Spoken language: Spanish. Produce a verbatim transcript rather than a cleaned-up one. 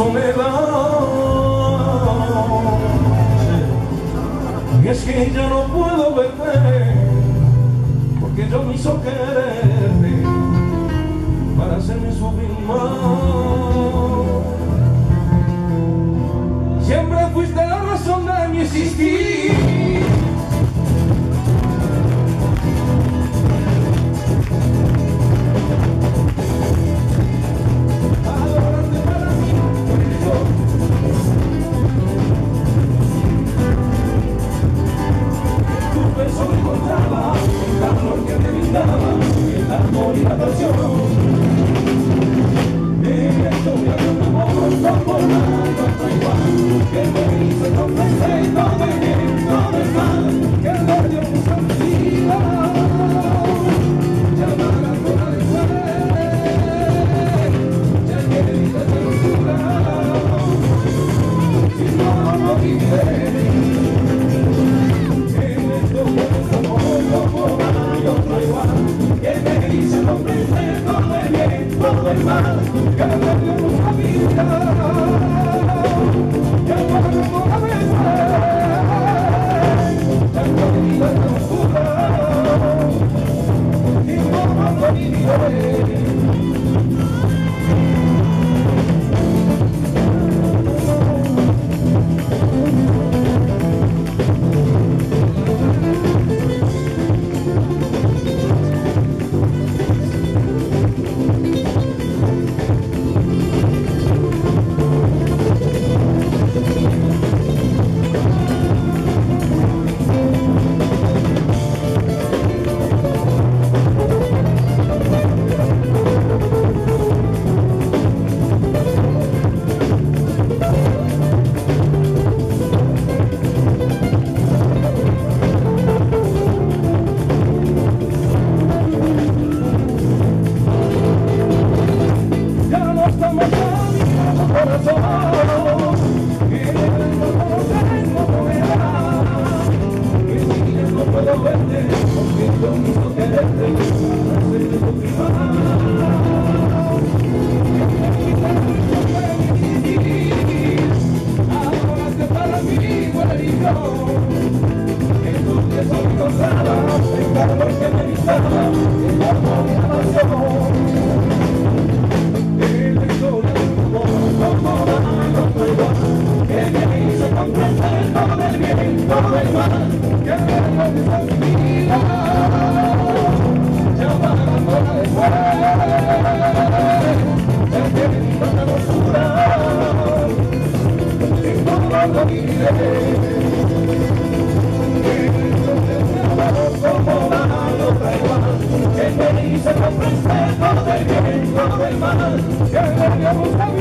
soledad. Y es que ya no puedo verte, porque yo me hizo quererte para hacerme sufrir más. Siempre fuiste la razón de mi existir. El amor y la pasión, mi historia de un amor como nada igual, que me hizo comprender todo el bien, todo el mal, que le dio mucha vida, llamada por la después, ya que vida de locura, si no lo viviré. Todo el mal, que me dio mucha vida, ya no me la vez, ya no me vida tan oscura, y no lo viviré. Que me hizo comprender todo el bien, todo el mal, que me dio mucha